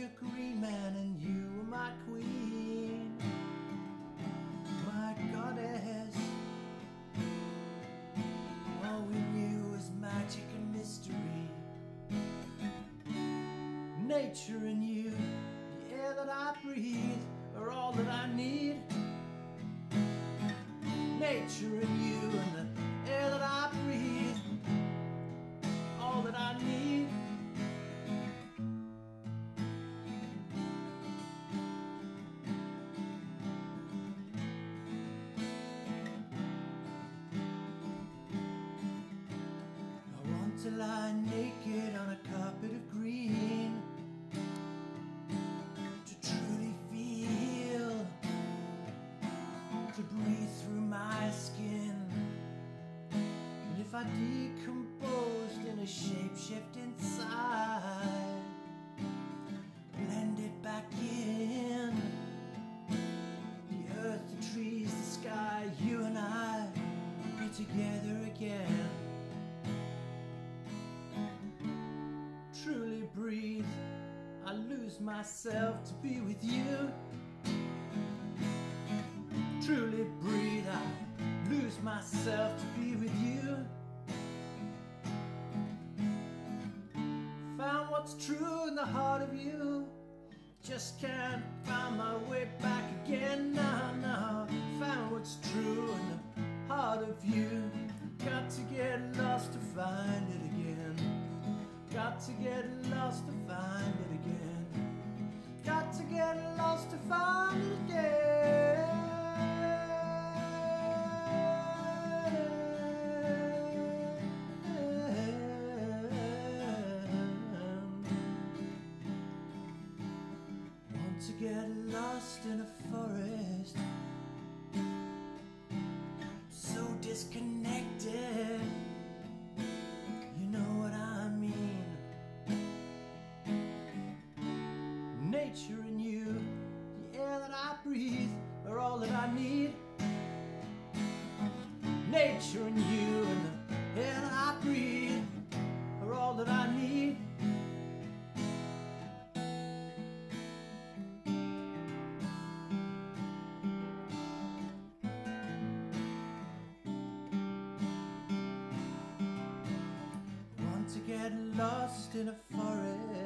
a green man and you were my queen, my goddess. All we knew was magic and mystery. Nature and you, the air that I breathe, are all that I need. Nature and you and the air that I breathe, all that I need. I want to lie naked on a carpet of green, to truly feel, to breathe through my skin. And if I decomposed in a shapeshift inside, blend it back in, the earth, the trees, the sky, you and I be together again. Truly breathe, I lose myself to be with you. Truly breathe, I lose myself to be with you. Found what's true in the heart of you, just can't find my way back again. No, no, found what's true in the heart of you. Got to get lost to find it again. Got to get lost to find it again. Got to get lost to find it again. Want to get lost in a forest, so disconnected. You know what I mean. Nature and you, the air that I breathe, are all that I need. Nature and you and the air that I breathe are all that I need. Want to get lost in a forest,